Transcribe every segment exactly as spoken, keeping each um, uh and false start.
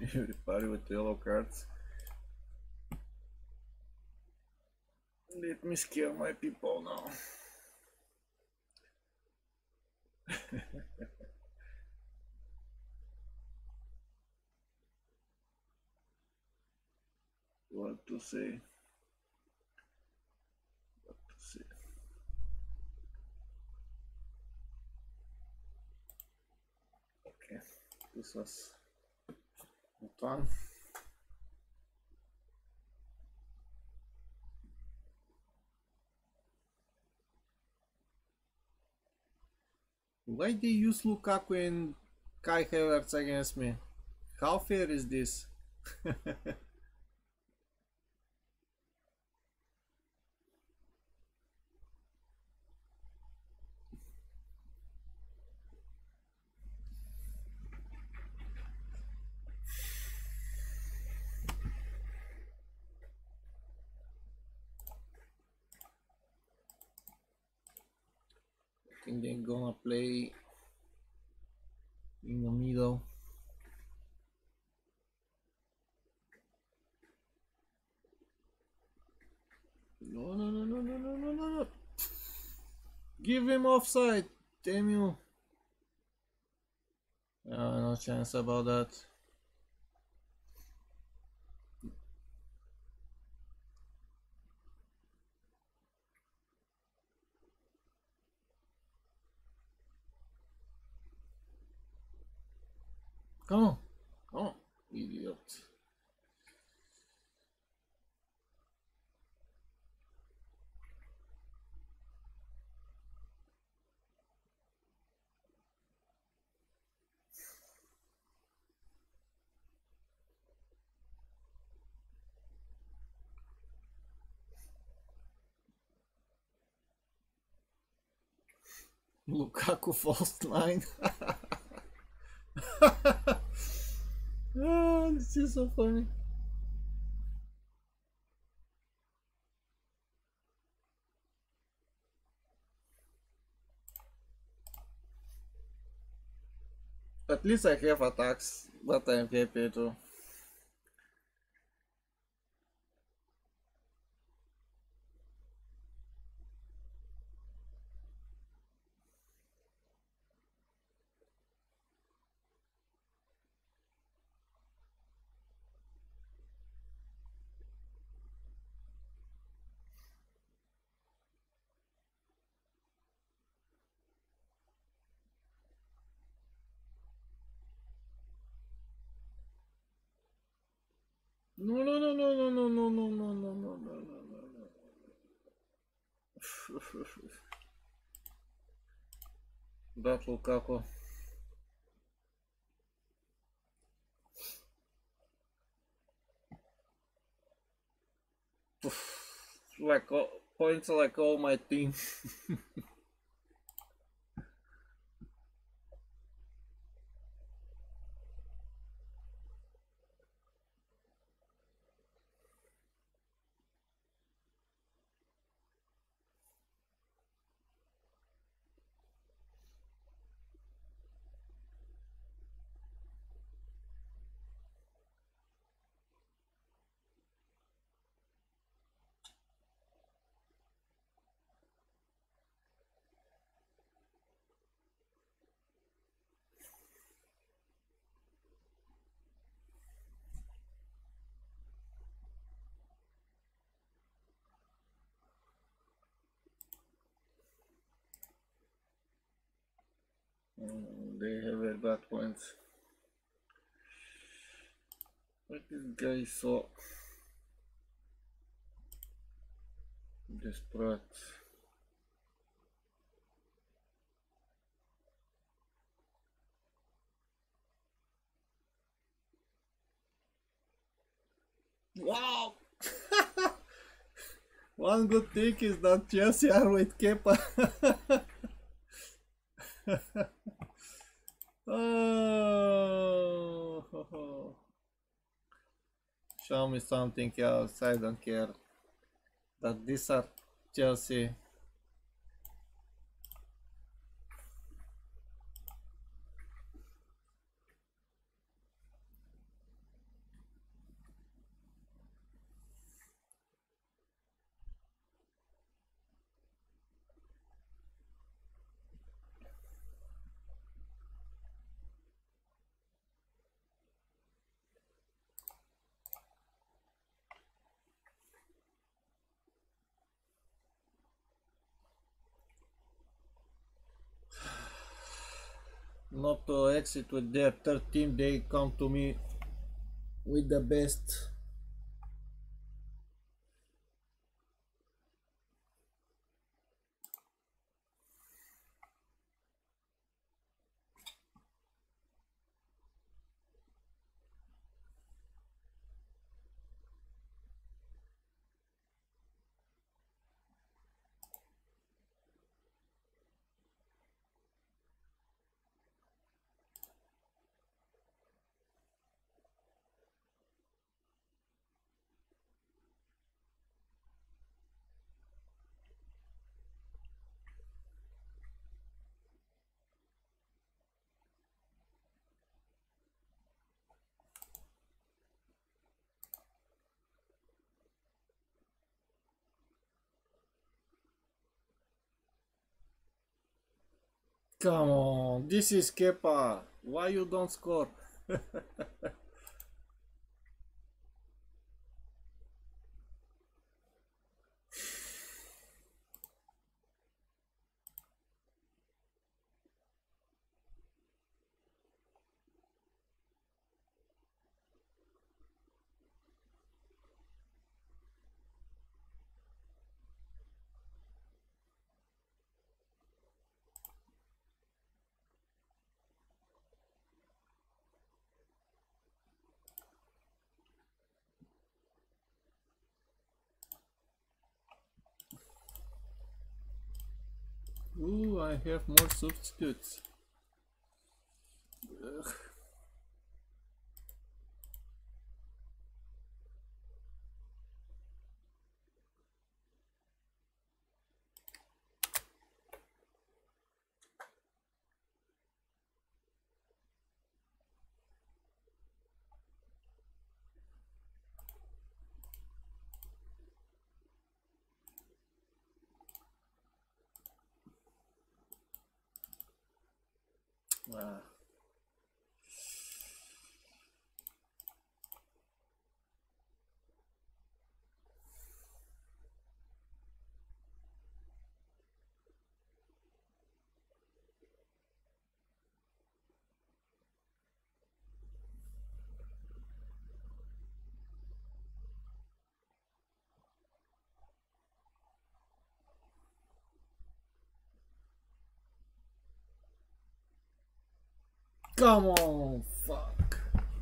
Everybody with yellow cards. Let me scare my people now. What to say? What to say? Okay, this was one. Why they use Lukaku and Kai Havertz against me? How fair is this? I think they're gonna play in the middle. No, no, no, no, no, no, no, no, no. Give him offside. Damn you. Uh, no chance about that. Come on. Come on, idiot. Lukaku false nine. Oh, this is so funny. At least I have attacks, but I'm happy too. No, no, no, no, no, no, no, no, no, no, no, no, no, no. That Lukaku. Like all, points like all my team. Mm, they have very bad points. But this guy is so desperate. Wow! One good thing is that Chelsea are with Kepa. Oh. Show me something else. I don't care. That these are Chelsea. not to exit with their third team. They come to me with the best. Come on, this is Kepa. Why you don't score? Ooh, I have more substitutes. Ugh. Ah. Come on, fuck.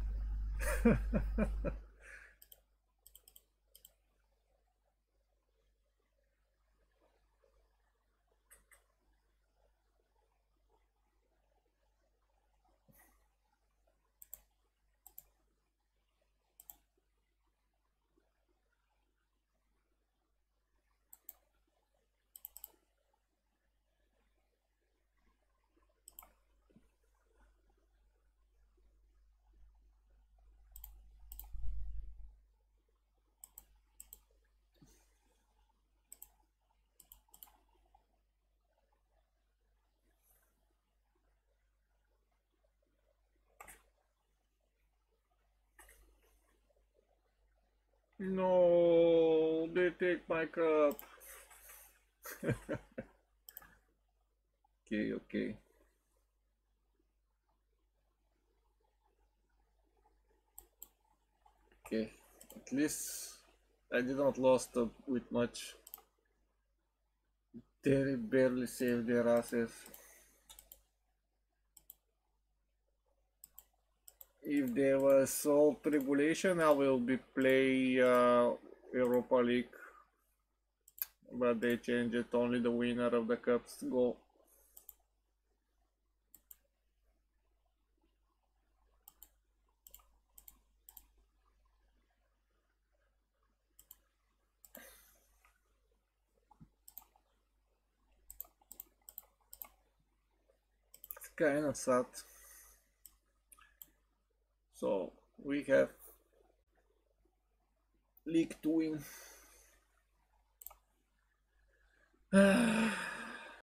No, they take my cup. Okay, okay. Okay, at least I didn't lost uh, with much. They barely saved their asses. If there was all tribulation, I will be play uh, Europa League, but they changed it. Only the winner of the cups go. It's kind of sad. So we have league to win.